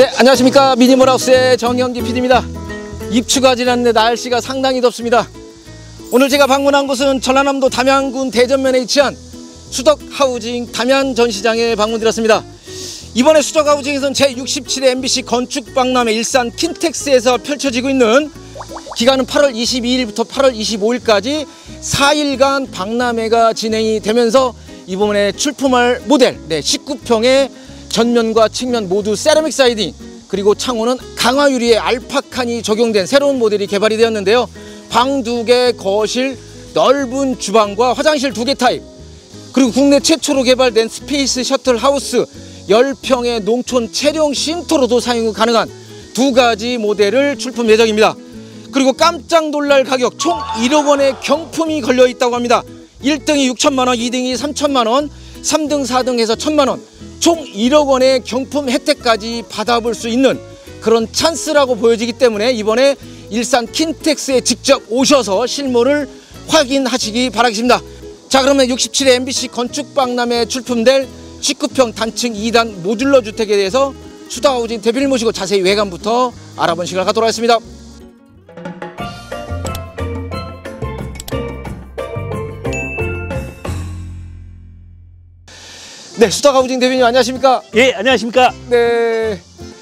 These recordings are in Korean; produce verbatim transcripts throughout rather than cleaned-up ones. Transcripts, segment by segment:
네, 안녕하십니까. 미니멀하우스의 정영기 피디입니다. 입추가 지났는데 날씨가 상당히 덥습니다. 오늘 제가 방문한 곳은 전라남도 담양군 대전면에 위치한 수덕하우징 담양 전시장에 방문드렸습니다. 이번에 수덕하우징에서는 제육십칠 회 엠비씨 건축박람회 일산 킨텍스에서 펼쳐지고 있는 기간은 팔월 이십이일부터 팔월 이십오일까지 사 일간 박람회가 진행이 되면서 이번에 출품할 모델 네, 십구 평의 전면과 측면 모두 세라믹 사이딩, 그리고 창호는 강화유리의 알파칸이 적용된 새로운 모델이 개발이 되었는데요. 방 두 개, 거실, 넓은 주방과 화장실 두 개 타입, 그리고 국내 최초로 개발된 스페이스 셔틀 하우스 십 평의 농촌 체령 쉼터로도 사용 가능한 두 가지 모델을 출품 예정입니다. 그리고 깜짝 놀랄 가격 총 일억 원의 경품이 걸려 있다고 합니다. 일 등이 육천만 원, 이 등이 삼천만 원, 삼 등, 사 등 해서 천만 원, 총 일억 원의 경품 혜택까지 받아볼 수 있는 그런 찬스라고 보여지기 때문에 이번에 일산 킨텍스에 직접 오셔서 실물을 확인하시기 바라겠습니다. 자, 그러면 육십칠 회 엠비씨 건축박람회에 출품될 십구 평 단층 이 단 모듈러 주택에 대해서 수덕하우징 대표를 모시고 자세히 외관부터 알아본 시간을 갖도록 하겠습니다. 네, 수덕하우징 대표님 안녕하십니까? 예, 안녕하십니까? 네,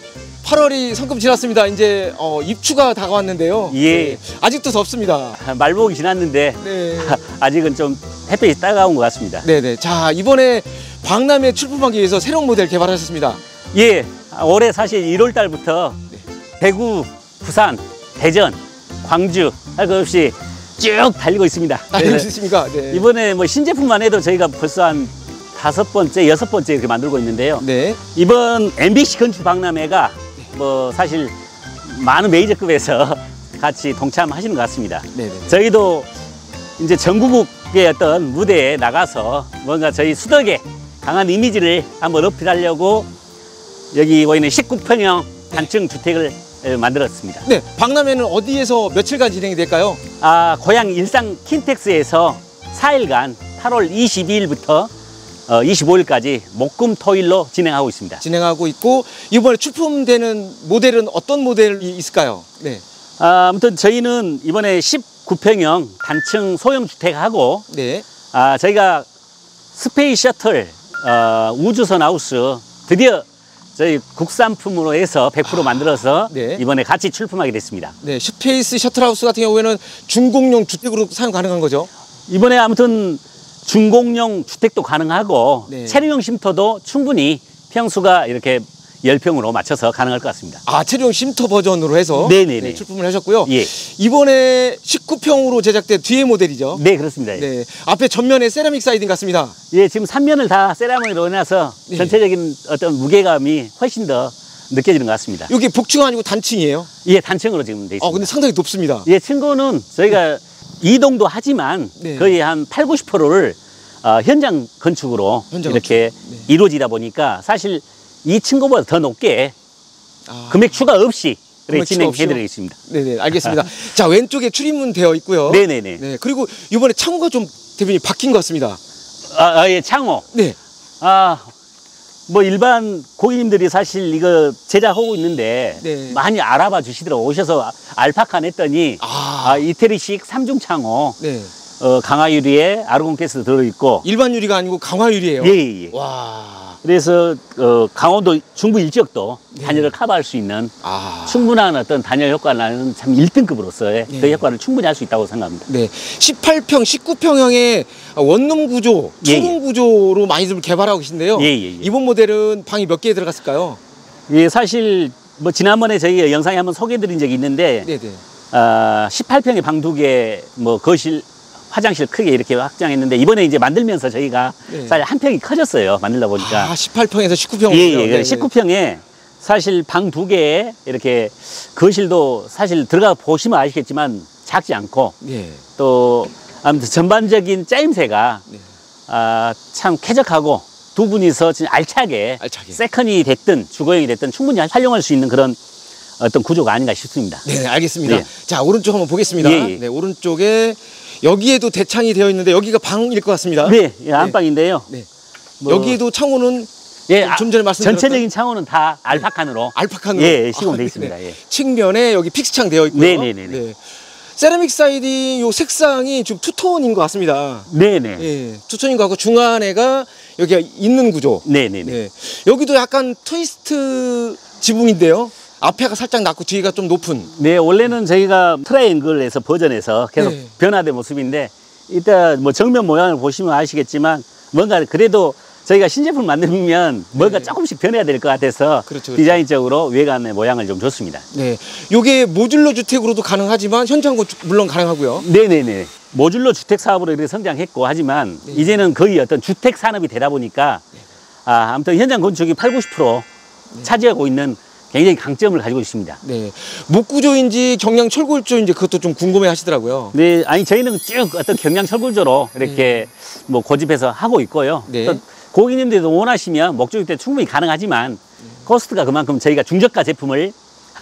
팔월이 성큼 지났습니다. 이제 어, 입추가 다가왔는데요. 예. 네, 아직도 덥습니다. 말복이 지났는데 네. 아직은 좀 햇볕이 따가운 것 같습니다. 네네. 자, 이번에 박람회 출품하기 위해서 새로운 모델 개발하셨습니다. 예, 올해 사실 일월 달부터 네. 대구, 부산, 대전, 광주 할 것 없이 쭉 달리고 있습니다. 달리고 있습니까? 네. 이번에 뭐 신제품만 해도 저희가 벌써 한 다섯 번째, 여섯 번째 이렇게 만들고 있는데요. 네. 이번 엠비씨 건축 박람회가 뭐 사실 많은 메이저급에서 같이 동참하시는 것 같습니다. 네네. 저희도 이제 전국의 어떤 무대에 나가서 뭔가 저희 수덕의 강한 이미지를 한번 어필하려고 여기 보이는 십구 평형 단층 주택을 만들었습니다. 네, 박람회는 어디에서 며칠간 진행이 될까요? 아, 고향 일산 킨텍스에서 사 일간 팔월 이십이일부터 어, 이십오일까지 목금토일로 진행하고 있습니다. 진행하고 있고 이번에 출품되는 모델은 어떤 모델이 있을까요? 네. 아, 아무튼 저희는 이번에 십구 평형 단층 소형 주택하고 네. 아, 저희가 스페이스 셔틀 어, 우주선 하우스 드디어 저희 국산품으로 해서 백 퍼센트 아, 만들어서 네. 이번에 같이 출품하게 됐습니다. 네, 스페이스 셔틀 하우스 같은 경우에는 중공용 주택으로 사용 가능한 거죠? 이번에 아무튼 중공용 주택도 가능하고 네. 체류용 쉼터도 충분히 평수가 이렇게 십 평으로 맞춰서 가능할 것 같습니다. 아, 체류용 쉼터 버전으로 해서 네, 출품을 하셨고요. 예. 이번에 십구 평으로 제작된 뒤에 모델이죠? 네, 그렇습니다. 네, 앞에 전면에 세라믹 사이딩 같습니다. 예, 지금 삼 면을 다 세라믹으로 해놔서 네. 전체적인 어떤 무게감이 훨씬 더 느껴지는 것 같습니다. 여기 복층 아니고 단층이에요? 예, 단층으로 지금 돼 있습니다. 아, 근데 상당히 높습니다. 예, 층고는 저희가 이동도 하지만 네. 거의 한 팔, 구십 퍼센트를 어, 현장 건축으로 현장 이렇게 건축. 네. 이루어지다 보니까 사실 이 층고보다 더 높게 아. 금액 추가 없이 진행해드리겠습니다. 네네, 알겠습니다. 자, 왼쪽에 출입문 되어 있고요. 네네네. 네, 그리고 이번에 창호가 좀 대표님 바뀐 것 같습니다. 아, 아 예, 창호. 네. 아, 뭐 일반 고객님들이 사실 이거 제작하고 있는데 네. 많이 알아봐 주시더라고요. 오셔서 알파칸 했더니 아, 아 이태리식 삼중 창호. 네. 어, 강화유리에 아르곤가스도 들어있고 일반 유리가 아니고 강화유리예요? 예, 예. 와. 그래서 어, 강원도 중부 일지역도 네. 단열을 커버할 수 있는 아. 충분한 어떤 단열 효과를 나는 참 일 등급으로서의 네. 그 효과를 충분히 할 수 있다고 생각합니다. 네, 십팔 평, 십구 평형의 원룸 구조, 투룸 예, 예. 구조로 많이들 개발하고 계신데요. 예, 예, 예. 이번 모델은 방이 몇 개 들어갔을까요? 예, 사실 뭐 지난번에 저희 영상에 한번 소개해드린 적이 있는데 네네. 어, 십팔 평의 방 두 개, 뭐 거실, 화장실 크게 이렇게 확장했는데 이번에 이제 만들면서 저희가 네. 사실 한 평이 커졌어요. 만들다 보니까. 아, 십팔 평에서 십구 평으로. 예, 예. 십구 평에 사실 방 두 개에 이렇게 거실도 사실 들어가 보시면 아시겠지만 작지 않고 네. 또 아무튼 전반적인 짜임새가 네. 아, 참 쾌적하고 두 분이서 진짜 알차게, 알차게 세컨이 됐든 주거용이 됐든 충분히 활용할 수 있는 그런 어떤 구조가 아닌가 싶습니다. 네, 알겠습니다. 네. 자, 오른쪽 한번 보겠습니다. 예, 예. 네, 오른쪽에 여기에도 대창이 되어 있는데 여기가 방일 것 같습니다. 네, 예, 안방인데요. 네. 뭐... 여기에도 창호는 예, 좀 전에 말씀드렸던 전체적인 창호는 다 알파칸으로 알파칸으로 예, 시공되어 아, 있습니다. 네. 예. 측면에 여기 픽스창 되어 있고요. 네네네. 네. 세라믹 사이딩 요 색상이 좀 투톤인 것 같습니다. 네네. 예, 투톤인 것 같고 중안에가 여기가 있는 구조. 네네네. 네. 여기도 약간 트위스트 지붕인데요. 앞에가 살짝 낮고 뒤가 좀 높은. 네, 원래는 저희가 트라이앵글에서 버전에서 계속 네. 변화된 모습인데 이따 뭐 정면 모양을 보시면 아시겠지만 뭔가 그래도 저희가 신제품 만들면 뭔가 네. 조금씩 변해야 될 것 같아서 그렇죠, 그렇죠. 디자인적으로 외관의 모양을 좀 줬습니다. 네. 요게 모듈러 주택으로도 가능하지만 현장 건축 물론 가능하고요. 네네네. 모듈러 주택 사업으로 이렇게 성장했고 하지만 네. 이제는 거의 어떤 주택 산업이 되다 보니까 아, 아무튼 현장 건축이 팔, 구십 퍼센트 차지하고 있는 굉장히 강점을 가지고 있습니다. 네. 목구조인지 경량 철골조인지 그것도 좀 궁금해 하시더라고요. 네, 아니 저희는 쭉 어떤 경량 철골조로 이렇게 뭐 고집해서 하고 있고요. 네. 또 고객님들도 원하시면 목조일 때 충분히 가능하지만 코스트가 그만큼 저희가 중저가 제품을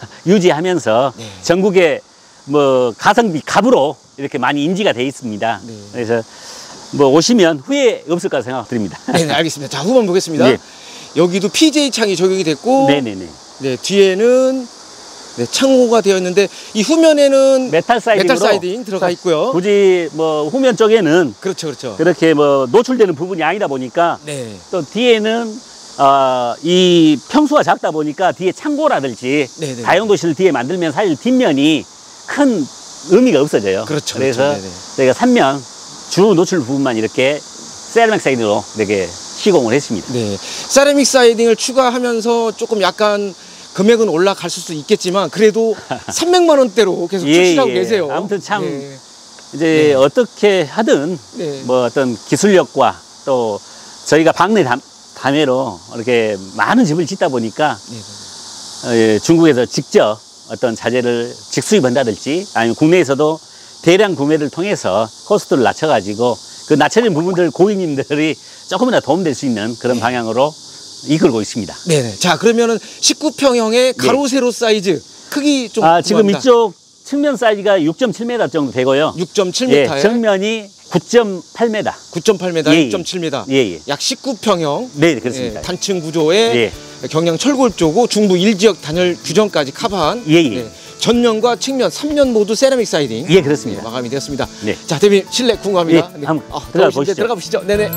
유지하면서 네. 전국에 뭐 가성비 갑으로 이렇게 많이 인지가 돼 있습니다. 네. 그래서 뭐 오시면 후회 없을 거라 생각드립니다. 네, 네, 알겠습니다. 자, 후반 보겠습니다. 네. 여기도 피제이 창이 적용이 됐고, 네네네. 네, 뒤에는 네, 창호가 되어 있는데 이 후면에는 메탈 사이딩으로 메탈 사이딩 들어가 있고요. 굳이 뭐 후면 쪽에는 그렇죠, 그렇죠. 그렇게 뭐 노출되는 부분이 아니다 보니까 네, 또 뒤에는 어, 이 평수가 작다 보니까 뒤에 창고라든지 네네. 다용도실을 뒤에 만들면 사실 뒷면이 큰 의미가 없어져요. 그렇죠, 그래서 그렇죠. 네네. 저희가 삼면 주 노출 부분만 이렇게 세라믹 사이드로 이렇게 시공을 했습니다. 네. 세라믹 사이딩을 추가하면서 조금 약간 금액은 올라갈 수도 있겠지만 그래도 삼백만 원대로 계속 예, 출시하고 예. 계세요. 아무튼 참 네. 이제 네. 어떻게 하든 네. 뭐 어떤 기술력과 또 저희가 박내 담, 담회로 이렇게 많은 집을 짓다 보니까 네. 어, 예, 중국에서 직접 어떤 자재를 직수입한다든지 아니면 국내에서도 대량 구매를 통해서 코스트를 낮춰가지고 그 낮춰진 부분들 고객님들이 조금이나 도움될 수 있는 그런 네. 방향으로 이끌고 있습니다. 네네. 자, 그러면은 십구 평형의 가로 세로 사이즈 크기 좀 아, 지금 궁금합니다. 이쪽 측면 사이즈가 육 점 칠 미터 정도 되고요. 육 점 칠 예, 미터에 정면이 구 점 팔 미터. 구 점 팔 미터, 예, 예. 육 점 칠 미터. 예, 예. 약 십구 평형. 네, 그렇습니다. 예, 단층 구조의 예. 경량 철골조고 중부 일 지역 단열 규정까지 커버한 예, 예. 전면과 측면 삼 면 모두 세라믹 사이딩. 예, 그렇습니다. 네, 마감이 되었습니다. 네. 자, 대표님 실내 궁금합니다. 예, 한번 아, 들어가 들어가보시죠. 보시죠. 들어가 보시죠. 네네.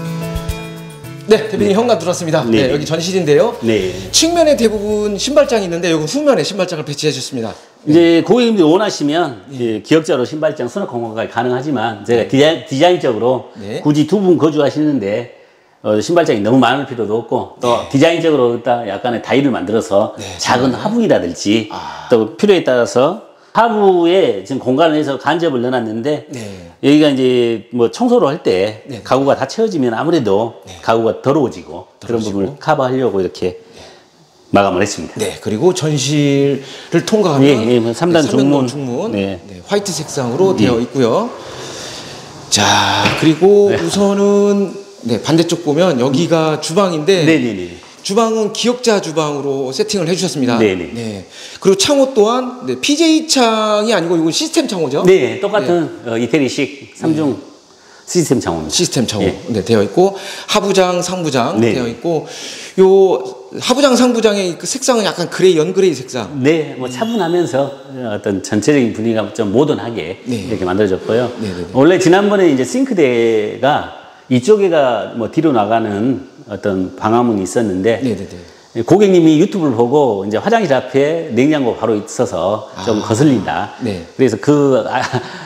네, 대표님 현관 들어왔습니다. 네. 네. 여기 전실인데요. 네. 측면에 대부분 신발장이 있는데 여기 후면에 신발장을 배치해 주셨습니다. 이제 고객님들이 원하시면 이제 기역자로 신발장 수납 공간까지 가능하지만 제가 디자인, 디자인적으로 네. 굳이 두 분 거주하시는데 어, 신발장이 너무 많을 필요도 없고 또 네. 디자인적으로 일단 약간의 다이를 만들어서 네, 작은 정말요? 화분이라든지 아. 또 필요에 따라서 하부에 지금 공간을 해서 간접을 넣어놨는데 네. 여기가 이제 뭐 청소를 할 때 네. 가구가 다 채워지면 아무래도 네. 가구가 더러워지고 그런 더러워지고. 부분을 커버하려고 이렇게 마감을 했습니다. 네, 그리고 전실을 통과하면 예, 예, 뭐 삼단 네, 삼면동 중문. 중문 네. 네, 화이트 색상으로 예. 되어 있고요. 자, 그리고 네. 우선은 네, 반대쪽 보면 여기가 주방인데 네네네. 주방은 기역자 주방으로 세팅을 해주셨습니다. 네네. 네. 그리고 창호 또한 네, 피제이 창이 아니고 이건 시스템 창호죠? 네, 똑같은 어, 이태리식 삼중 시스템 창호입니다. 시스템 창호 예. 네, 되어 있고 하부장, 상부장 네. 되어 있고 요 하부장, 상부장의 그 색상은 약간 그레이, 연그레이 색상. 네, 뭐 차분하면서 어떤 전체적인 분위기가 좀 모던하게 네. 이렇게 만들어졌고요. 네네네. 원래 지난번에 이제 싱크대가 이쪽에가 뭐 뒤로 나가는 어떤 방화문이 있었는데 네네네. 고객님이 유튜브를 보고 이제 화장실 앞에 냉장고 바로 있어서 좀 아. 거슬린다. 네. 그래서 그 아,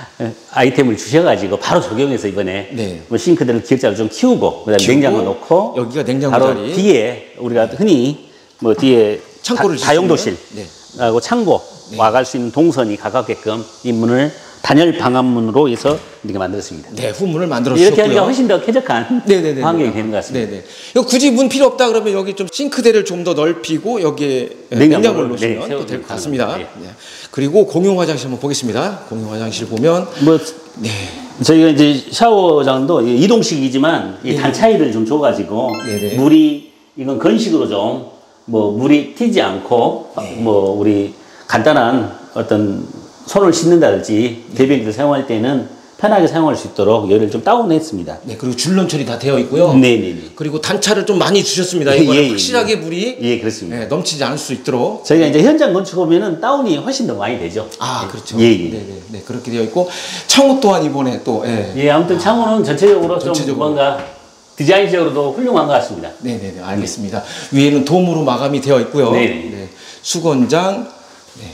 아이템을 주셔가지고 바로 적용해서 이번에 네. 뭐 싱크대를 기역자를 좀 키우고 그다음에 키우고, 냉장고 놓고 여기가 냉장고 바로 자리. 뒤에 우리가 흔히 뭐 뒤에 창고를 다, 다용도실 네. 하고 창고 네. 와갈 수 있는 동선이 가깝게끔 이 문을 단열 방안문으로 해서 이렇게 만들었습니다. 네, 후문을 만들어 이렇게 주셨고요. 하니까 훨씬 더 쾌적한 네네네. 환경이 되는 것 같습니다. 네네. 이거 굳이 문 필요 없다 그러면 여기 좀 싱크대를 좀 더 넓히고 여기에 냉장고를, 냉장고를 놓으시면 네, 또 될 것 세워두면 같습니다. 가능합니다. 네. 그리고 공용 화장실 한번 보겠습니다. 공용 화장실 보면 뭐 네. 저희가 이제 샤워장도 이동식이지만 이 네네. 단차이를 좀 줘가지고 네네. 물이 이건 건식으로 좀 뭐 물이 튀지 않고 네. 뭐 우리 간단한 어떤 손을 씻는다든지 대변기를 사용할 때는 편하게 사용할 수 있도록 열을 좀 다운했습니다. 네, 그리고 줄눈 처리 다 되어 있고요. 네네네. 그리고 단차를 좀 많이 주셨습니다. 이거는 예, 확실하게 예. 물이 예, 그렇습니다. 네, 넘치지 않을 수 있도록. 저희가 이제 현장 건축 오면은 다운이 훨씬 더 많이 되죠. 아, 그렇죠. 예, 예. 네, 네, 네, 그렇게 되어 있고 창호 또한 이번에 또 예. 예, 아무튼 창호는 전체적으로, 전체적으로. 좀 뭔가 디자인적으로도 훌륭한 것 같습니다. 네, 네, 네, 알겠습니다. 네. 위에는 돔으로 마감이 되어 있고요. 네. 네, 수건장, 네,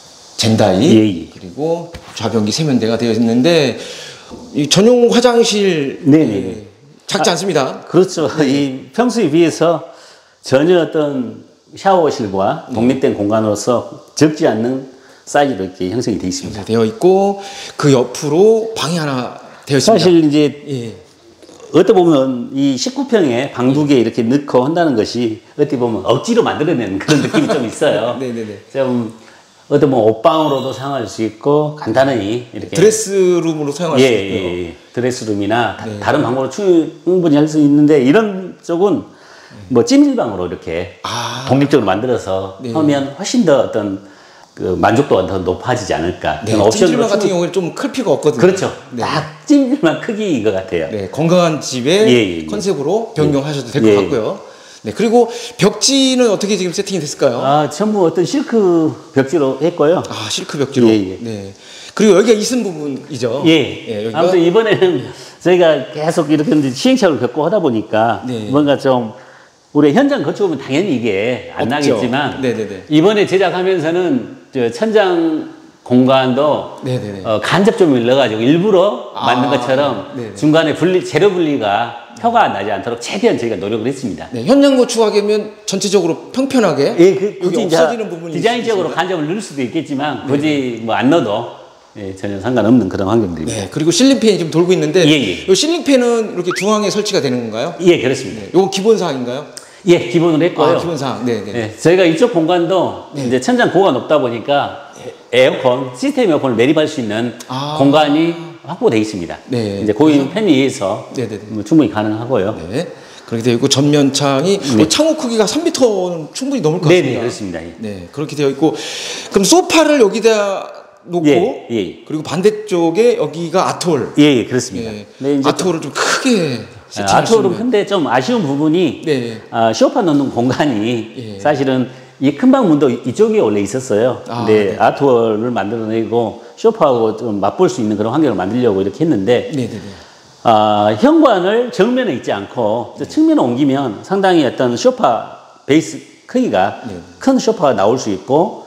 젠다이, 예, 예. 그리고 좌변기 세면대가 되어 있는데 이 전용 화장실 네, 네. 예, 작지 아, 않습니다. 그렇죠. 이 평소에 비해서 전혀 어떤 샤워실과 독립된 공간으로서 적지 않는 사이즈로 이렇게 형성이 되어 있습니다. 되어 있고 그 옆으로 방이 하나 되어 있습니다. 사실 이제 예. 어떻게 보면 이 십구 평에 방 두 개 이렇게 넣고 한다는 것이 어떻게 보면 억지로 만들어내는 그런 느낌이 좀 있어요. 네네네. 좀 어떻게 보면 옷방으로도 사용할 수 있고 간단히 이렇게 드레스룸으로 사용할 예, 수 있고요. 예, 예. 드레스룸이나 네. 다른 방법으로 충분히 할 수 있는데 이런 쪽은 뭐 찜질방으로 이렇게 아. 독립적으로 만들어서 네. 하면 훨씬 더 어떤 그 만족도가 더 높아지지 않을까. 네, 저는 찜질방 같은 충분히- 경우는 좀 클 필요가 없거든요. 그렇죠. 네. 딱 찜질방 크기인 것 같아요. 네, 건강한 집의 예, 예, 예. 컨셉으로 변경하셔도 될 것 예. 같고요. 네, 그리고 벽지는 어떻게 지금 세팅이 됐을까요? 아, 아, 전부 어떤 실크 벽지로 했고요. 실크 벽지로. 예, 예. 네. 그리고 여기가 이슨 부분이죠. 예. 예, 여기가 아무튼 이번에는 저희가 계속 이렇게 이제 시행착오를 겪고 하다 보니까 네. 뭔가 좀 우리 현장 거쳐보면 당연히 이게 안 없죠. 나겠지만 네네네. 이번에 제작하면서는 저 천장 공간도 네네네. 어, 간접 조명을 넣어가지고 일부러 아, 만든 것처럼 네네. 중간에 분리, 재료 분리가 표가 나지 않도록 최대한 저희가 노력을 했습니다. 네, 현장 건축하려면 전체적으로 평평하게 예, 그, 여기 굳이 이제 없어지는 부분이 디자인적으로 있습니다. 간접을 넣을 수도 있겠지만 굳이 뭐 안 넣어도 예, 전혀 상관없는 그런 환경들입니다. 네, 그리고 실링팬이 지금 돌고 있는데 예, 예. 이 실링팬은 이렇게 중앙에 설치가 되는 건가요? 예, 그렇습니다. 이건 기본 사항인가요? 예, 기본으로 했고요. 아, 기본 사항. 네, 네. 예, 저희가 이쪽 공간도 네. 이제 천장 고가 높다 보니까 에어컨, 시스템 에어컨을 매립할 수 있는 아. 공간이 확보되어 있습니다. 네. 이제 고인 팬에 의해서 네, 네, 네. 뭐 충분히 가능하고요. 네. 그렇게 되어 있고 전면 창이 네. 어, 창호 크기가 삼 미터는 충분히 넘을 것 네, 같습니다. 네, 그렇습니다. 예. 네, 그렇게 되어 있고 그럼 소파를 여기다 놓고 예, 예. 그리고 반대쪽에 여기가 아트홀. 예, 예, 그렇습니다. 예. 네, 이제 아트홀을 좀 크게 아, 세팅할 수 아트홀은 있는. 근데 좀 아쉬운 부분이 네. 아, 소파 넣는 공간이 예. 사실은 이 큰 방문도 이쪽에 원래 있었어요. 아, 근데 네. 아트홀을 만들어내고 소파하고 좀 맛볼 수 있는 그런 환경을 만들려고 이렇게 했는데 네, 네, 네. 아, 현관을 정면에 있지 않고 저 측면에 옮기면 상당히 어떤 소파 베이스 크기가 네. 큰 소파가 나올 수 있고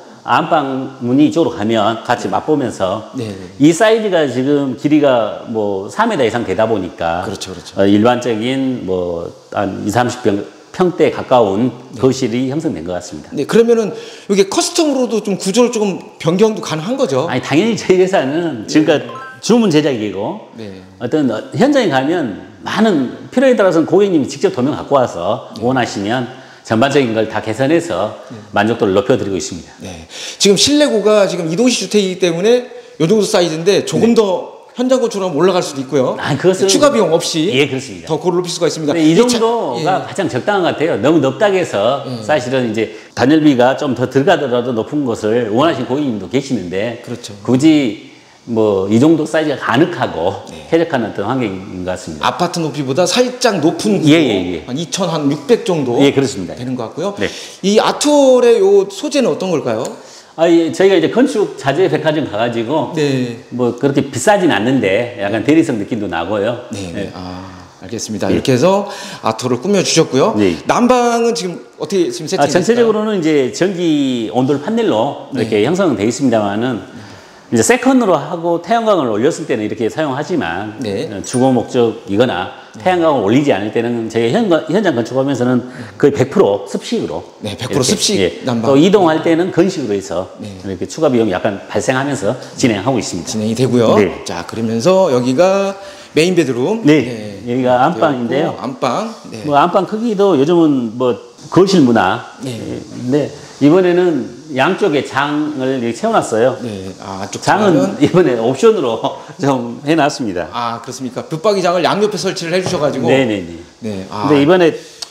안방 문이 이쪽으로 가면 같이 맛보면서 네, 네. 이 사이즈가 지금 길이가 뭐 사 미터 이상 되다 보니까 그렇죠, 그렇죠. 어, 일반적인 뭐 한 이삼십 평대에 가까운 거실이 형성된 것 같습니다. 네, 그러면은 이게 커스텀으로도 좀 구조를 조금 변경도 가능한 거죠? 아니 당연히 저희 회사는 지금까지 주문 제작이고 네. 어떤 어- 현장에 가면 많은 필요에 따라서는 고객님이 직접 도면 갖고 와서 원하시면 전반적인 걸 다 개선해서 만족도를 높여드리고 있습니다. 네. 지금 실내고가 지금 이동식 주택이기 때문에 요 정도 사이즈인데 조금 더 현장 건축하면 올라갈 수도 있고요. 아, 그것은 추가 비용 없이 예, 그렇습니다. 더 고를 높일 수가 있습니다. 근데 이 차- 정도가 예. 가장 적당한 것 같아요. 너무 넓다고 해서 사실은 이제 단열비가 좀 더 들어가더라도 높은 것을 원하시는 고객님도 계시는데 그렇죠. 굳이 뭐 이 정도 사이즈가 가능하고 쾌적한 어떤 환경인 것 같습니다. 아파트 높이보다 살짝 높은 구조, 예, 예, 예. 한 이천육백 정도 예, 그렇습니다. 되는 것 같고요. 네. 이 아트홀의 요 소재는 어떤 걸까요? 아, 예, 저희가 이제 건축 자재 백화점 가가지고 네. 뭐 그렇게 비싸진 않는데 약간 대리석 느낌도 나고요. 네. 네. 아, 알겠습니다. 이렇게 해서 아트홀을 꾸며 주셨고요. 네. 난방은 지금 어떻게 지금 세팅이 아, 전체적으로는 이제 전기 온돌 판넬로 이렇게 네. 형성되어 있습니다만은 이제 세컨으로 하고 태양광을 올렸을 때는 이렇게 사용하지만 네. 어, 주거 목적이거나 태양광을 올리지 않을 때는 저희 현, 현장 건축하면서는 거의 백 퍼센트 습식으로 네, 백 퍼센트 이렇게, 습식 예. 난방. 또 이동할 때는 건식으로 해서 네. 이렇게 추가 비용이 약간 발생하면서 진행하고 있습니다. 진행이 되고요. 네. 자, 그러면서 여기가 메인 베드룸. 네, 여기가 안방인데요. 되었고, 안방. 네. 뭐 안방 크기도 요즘은 뭐 거실 문화. 네. 근데 이번에는 양쪽에 장을 이렇게 채워놨어요. 네. 아, 안쪽 장은 장은 이번에 옵션으로 좀 해놨습니다. 아, 그렇습니까? 붙박이장을 양옆에 설치를 해 주셔 가지고 네네네. 네. 아, 근데 이번에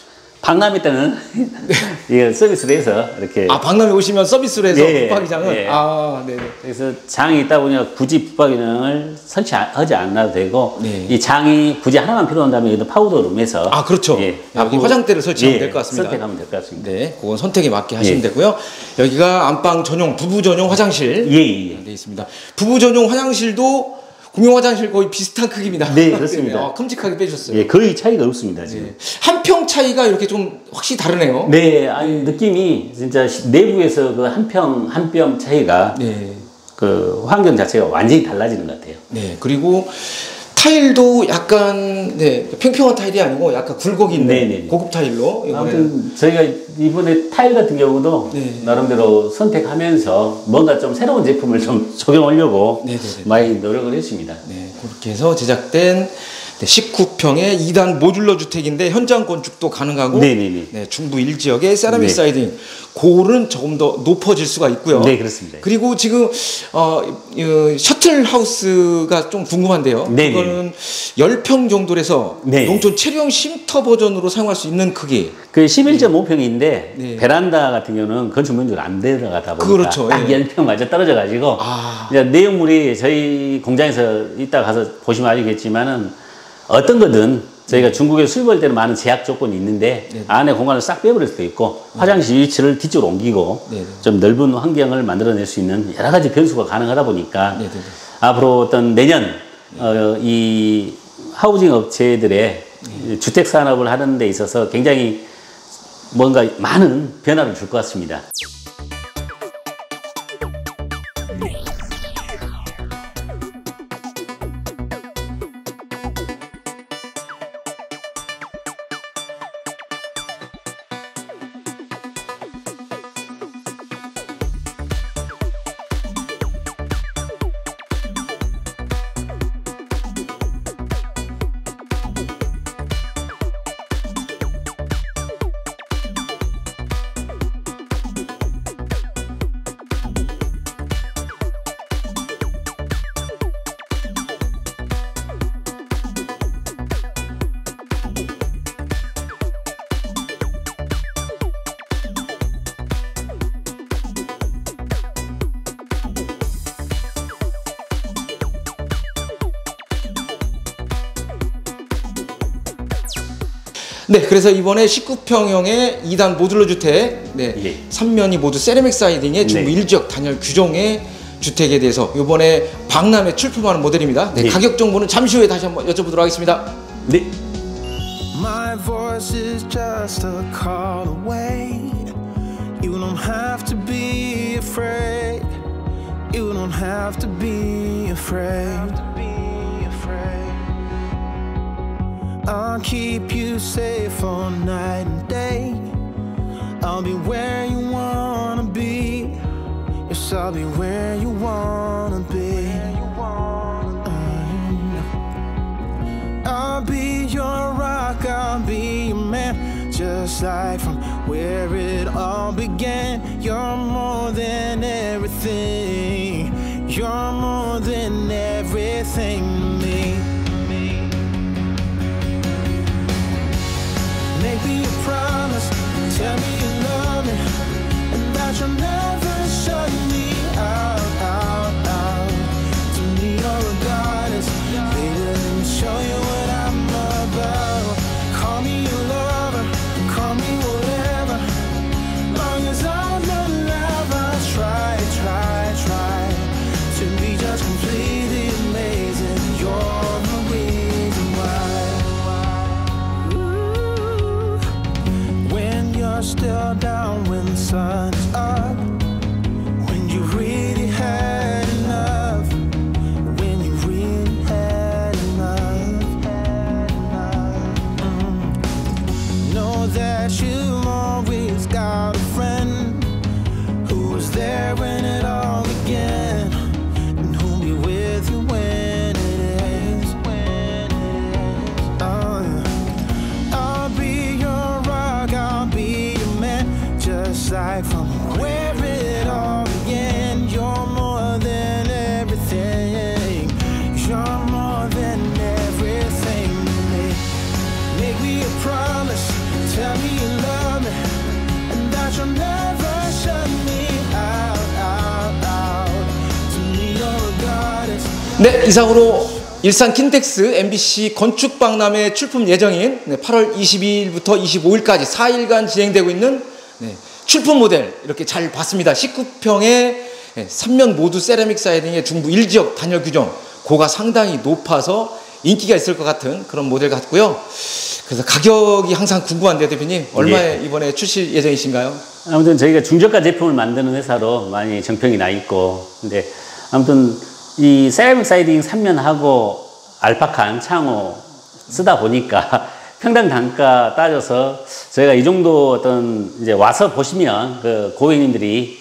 박람회 때는 예, 서비스로 해서 이렇게. 아, 박람회 오시면 서비스로 해서 예, 붙박이장을? 예. 아, 네네. 그래서 장이 있다 보니까 굳이 붙박이장을 설치하지 않아도 되고, 네. 이 장이 굳이 하나만 필요한다면 여기다 파우더룸에서. 아, 그렇죠. 예, 여기 화장대를 설치하면 예, 될 것 같습니다. 선택하면 될 것 같습니다. 네, 그건 선택에 맞게 하시면 예. 되고요. 여기가 안방 전용, 부부 전용 화장실. 예, 예. 되어 있습니다. 부부 전용 화장실도 공용 화장실 거의 비슷한 크기입니다. 네, 그렇습니다. 아, 큼직하게 빼주셨어요. 예, 거의 차이가 없습니다, 지금. 네. 한 평 차이가 이렇게 좀 확실히 다르네요. 네, 아니, 느낌이 진짜 내부에서 그 한 평, 한 뼘 차이가 네. 그 환경 자체가 완전히 달라지는 것 같아요. 네, 그리고 타일도 약간 네, 평평한 타일이 아니고 약간 굴곡 있는 네네. 고급 타일로 이번에 아무튼 저희가 이번에 타일 같은 경우도 네. 나름대로 선택하면서 뭔가 좀 새로운 제품을 좀 적용하려고 네네네. 많이 노력을 했습니다. 네, 그렇게 해서 제작된 네, 십구 평의 이 단 모듈러 주택인데 현장 건축도 가능하고 네네네. 네, 중부 일 지역의 세라믹 네. 사이딩 고는 조금 더 높아질 수가 있고요. 네, 그렇습니다. 그리고 지금 어, 이, 셔틀 하우스가 좀 궁금한데요. 네네. 그거는 십 평 정도에서 네. 농촌 체류형 쉼터 버전으로 사용할 수 있는 크기. 그 십일 점 오 평인데 네. 베란다 같은 경우는 건축 면적으로 안 들어가다 보니까 그렇죠. 딱 예. 십 평 맞아 떨어져 가지고 아. 이제 내용물이 저희 공장에서 이따 가서 보시면 알겠지만은 어떤 거든 저희가 중국에 수입할 때는 많은 제약 조건이 있는데 네네. 안에 공간을 싹 빼버릴 수도 있고 화장실 위치를 뒤쪽으로 옮기고 네네. 좀 넓은 환경을 만들어낼 수 있는 여러 가지 변수가 가능하다 보니까 네네. 앞으로 어떤 내년 어, 이 하우징 업체들의 네. 주택 산업을 하는 데 있어서 굉장히 뭔가 많은 변화를 줄 것 같습니다. 네, 그래서 이번에 십구 평형의 이 단 모듈러 주택, 네, 예. 삼 면이 모두 세라믹 사이딩의 중부 네. 일 지역 단열 규정의 주택에 대해서 이번에 박람회 출품하는 모델입니다. 네, 네. 가격 정보는 잠시 후에 다시 한번 여쭤보도록 하겠습니다. 네. My voice is just a call away. You don't have to be afraid. You don't have to be afraid. I'll keep you safe all night and day. I'll be where you wanna be. Yes, I'll be where you wanna be. I'll be your rock, I'll be your man. Just like from where it all began. You're more than everything. You're more than everything to me. Make me a promise, tell me you love me, and that you'll never shut me out, out, out. To me or regardless, baby, let me show you what I'm about. Call me your lover, call me whatever, long as I'm alive, I'll try, try, try to be just completely amazing. You're the reason why. Ooh, when you're still down, when the sun's up, 네, 이상으로 일산 킨텍스 엠비씨 건축박람회 출품 예정인 네, 팔월 이십이일부터 이십오일까지 사 일간 진행되고 있는 네, 출품 모델 이렇게 잘 봤습니다. 십구 평에 네, 삼 면 모두 세라믹 사이딩의 중부 일 지역 단열 규정, 고가 상당히 높아서 인기가 있을 것 같은 그런 모델 같고요. 그래서 가격이 항상 궁금한데요, 대표님. 얼마에 네. 이번에 출시 예정이신가요? 아무튼 저희가 중저가 제품을 만드는 회사로 많이 정평이 나 있고, 근데 아무튼 이 세라믹 사이딩 삼 면하고 알파칸, 창호 쓰다 보니까 평당 단가 따져서 저희가 이 정도 어떤 이제 와서 보시면 그 고객님들이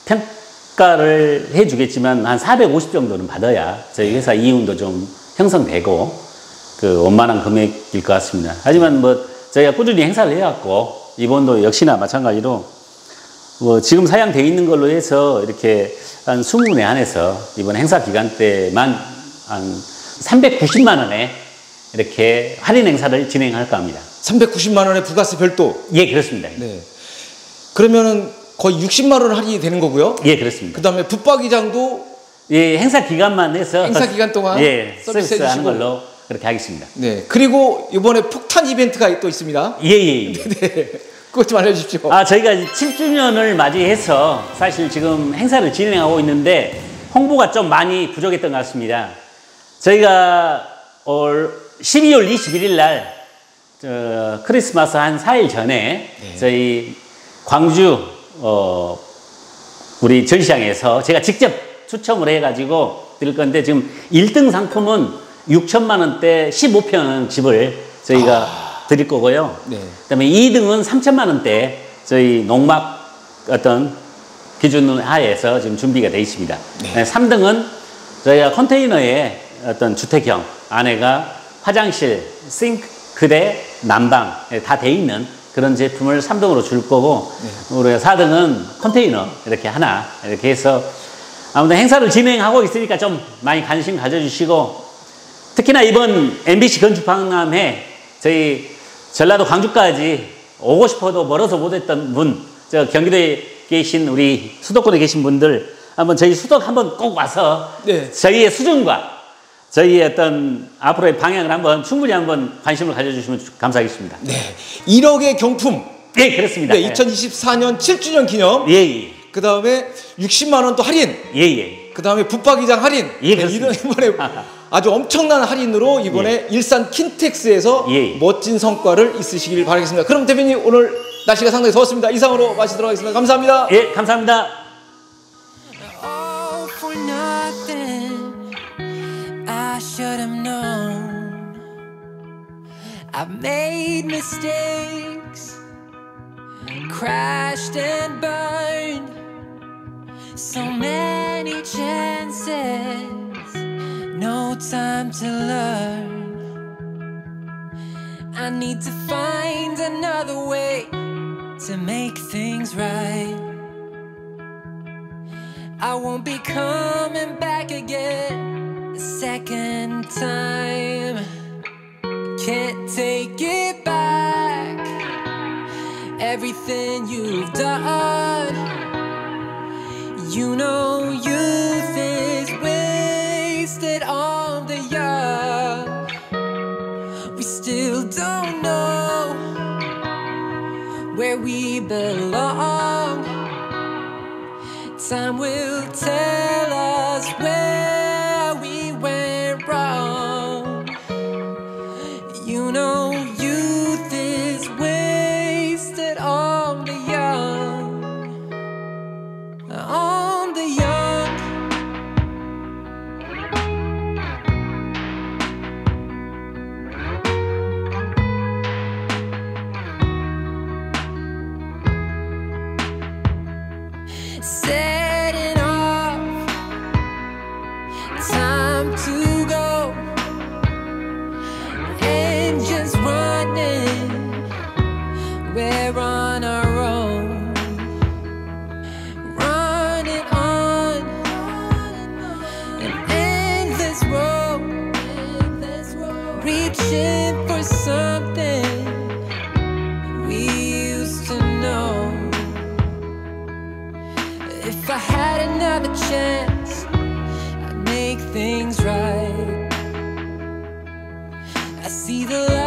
평가를 해주겠지만 한 사백오십 정도는 받아야 저희 회사 이윤도 좀 형성되고 그 원만한 금액일 것 같습니다. 하지만 뭐 저희가 꾸준히 행사를 해왔고 이번도 역시나 마찬가지로 뭐 지금 사양되어 있는 걸로 해서 이렇게 한 이십 분에 한해서 이번 행사 기간 때만 한 삼백구십만 원에 이렇게 할인 행사를 진행할까 합니다. 삼백구십만 원에 부가세 별도? 예, 그렇습니다. 네. 그러면은 거의 육십만 원 할인이 되는 거고요? 예, 그렇습니다. 그 다음에 붙박이장도? 예, 행사 기간만 해서. 행사 기간 동안? 예, 서비스 하는 걸로 그렇게 하겠습니다. 네. 그리고 이번에 폭탄 이벤트가 또 있습니다. 예, 예. 예. 네. 그것 좀 알려주십시오. 아, 저희가 칠 주년을 맞이해서 사실 지금 행사를 진행하고 있는데 홍보가 좀 많이 부족했던 것 같습니다. 저희가 올 십이월 이십일일 날 저 크리스마스 한 사 일 전에 네. 저희 광주 어 우리 전시장에서 제가 직접 추첨을 해가지고 드릴 건데 지금 일 등 상품은 육천만 원대 십오 평 집을 저희가 아... 드릴 거고요. 네. 그다음에 이 등은 삼천만 원대 저희 농막 어떤 기준 하에서 지금 준비가 되어 있습니다. 네. 삼 등은 저희가 컨테이너에 어떤 주택형 안에가 화장실, 싱크대, 난방 다 돼 있는 그런 제품을 삼 등으로 줄 거고 네. 우리가 사 등은 컨테이너 이렇게 하나 이렇게 해서 아무튼 행사를 진행하고 있으니까 좀 많이 관심 가져주시고 특히나 이번 엠비씨 건축박람회 저희 전라도 광주까지 오고 싶어도 멀어서 못했던 분, 저 경기도에 계신 우리 수도권에 계신 분들 한번 저희 수도권 한번 꼭 와서 네. 저희의 수준과 저희의 어떤 앞으로의 방향을 한번 충분히 한번 관심을 가져주시면 감사하겠습니다. 네, 일억의 경품. 네, 그렇습니다. 네, 이천이십사 년 칠 주년 기념. 예, 예. 그 다음에 육십만 원 또 할인. 예, 예. 그 다음에 붙박이장 할인. 예, 그렇습니다. 네, 이번에 아주 엄청난 할인으로 이번에 예. 일산 킨텍스에서 예. 멋진 성과를 있으시길 바라겠습니다. 그럼 대표님 오늘 날씨가 상당히 더웠습니다. 이상으로 마치도록 하겠습니다. 감사합니다. 예, 감사합니다. Should have known I've made mistakes, crashed and burned, so many chances, no time to learn. I need to find another way to make things right. I won't be coming back again a second time. Can't take it back, everything you've done. You know youth is wasted on the young. We still don't know where we belong. Time will tell us where we went wrong. You know youth is wasted on the young, on the young. Setting off, time to go. Engines running, we're on our own. Running on an endless road, reaching for something we used to know. If I had another chance, I'd make things right. see the light.